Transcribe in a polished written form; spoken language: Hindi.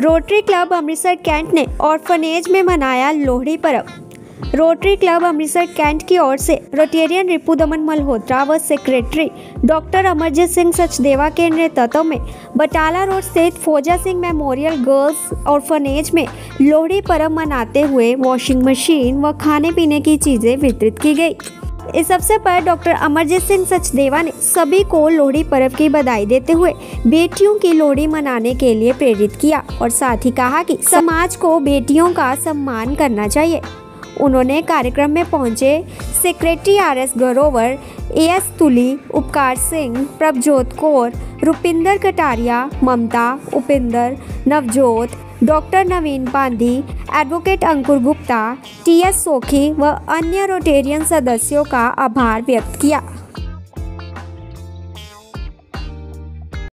रोटरी क्लब अमृतसर कैंट ने ऑर्फनेज में मनाया लोहड़ी पर्व। रोटरी क्लब अमृतसर कैंट की ओर से रोटेरियन रिपुदमन मल्होत्रा व सेक्रेटरी डॉक्टर अमरजीत सिंह सचदेवा के नेतृत्व में बटाला रोड स्थित फौजा सिंह मेमोरियल गर्ल्स ऑर्फनेज में लोहड़ी पर्व मनाते हुए वॉशिंग मशीन व खाने पीने की चीजें वितरित की गई। इस अवसर पर डॉक्टर अमरजीत सिंह सचदेवा ने सभी को लोहड़ी पर्व की बधाई देते हुए बेटियों की लोहड़ी मनाने के लिए प्रेरित किया और साथ ही कहा कि समाज को बेटियों का सम्मान करना चाहिए। उन्होंने कार्यक्रम में पहुंचे secretary RS. Grover, A S. Tuli, Upkar Singh, Prabhjot Kaur, Rupinder Kataria, Mamta, Upinder, Navjot, doctor Naveen Pandhi, advocate Ankur Gupta, T S. Sokhi व अन्य रोटेरियन सदस्यों का आभार व्यक्त किया।